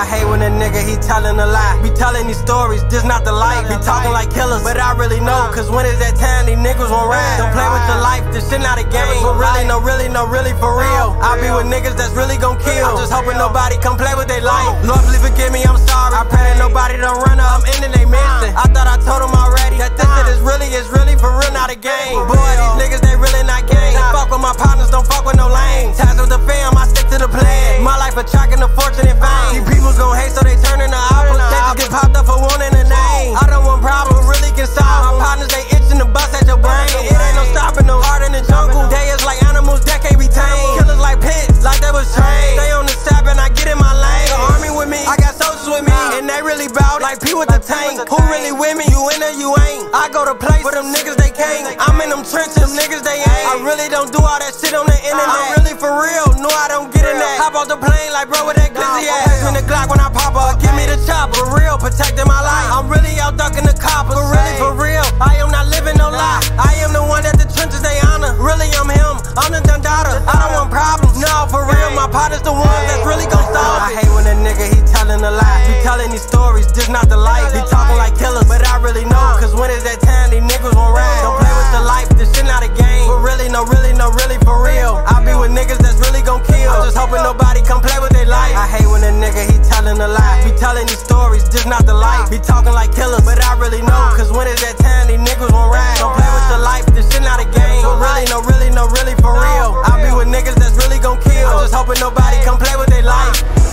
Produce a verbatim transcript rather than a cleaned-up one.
I hate when a nigga, he telling a lie. Be telling these stories, this not the life. Be talking like killers, but I really know, cause when it's that time, these niggas won't ride. Don't play with your life, this shit not a game. But really, no, really, no, really, for real. I be with niggas that's really gon' kill. I'm just hoping nobody come play with their life. Lord, please forgive me, I'm sorry. I pray that nobody don't run up, I'm ending they mission. I thought I told them already that this shit is really, is really for real, not a game. Boy, these niggas, they really not gang. Fuck with my partners, don't fuck with no lanes. Ties with the fam, I stick to the plan. My life attracting the fortune and fame. These people's gon' hate, so they turn into apples. They just get popped up for wanting a name. I don't want problems, really can solve. My partners, they itching to bust at your brain. It ain't no stopping, no heart in the jungle. They is like animals that can't be tamed. Killers like pits, like they was trained. Stay on the step and I get in my lane. The army with me, I got soldiers with me, and they really bout like P with the tank. Who really with me? You in or you ain't? I go to place where them niggas they can't. I'm in them trenches, them niggas they ain't. I really don't do all that shit on the internet. I'm really for real, no I don't get in that. Hop off the plane like bro with that glizzy ass. Pass me the Glock when I pop up, give me the chopper. For real, protecting my life. I'm really out ducking the coppers. For really, for real, I am not living no lie. I am the one that the trenches they honor. Really, I'm him, I'm the Dundada. I don't want problems, no, for real. My partner's the ones that's really gon' stall. I hate when a nigga, he telling a lie. Be telling these stories, this not the life. Be talking like killers, but I really know, cause when it's that time, these niggas won't ride. Don't play with the life, this shit not a game. But really, no, really, no, really, for real. I be with niggas that's really gon' kill. I'm just hoping nobody come play with their life. I hate when a nigga, he telling a lie. Be telling these stories, this not the life. Be talking like killers, but I really know, cause when it's that time, these niggas won't ride. Don't play with the life, this shit not a game. But really, no, really, no, really, for real. I be with niggas that's really gon' kill. I'm just hoping nobody come play with their life.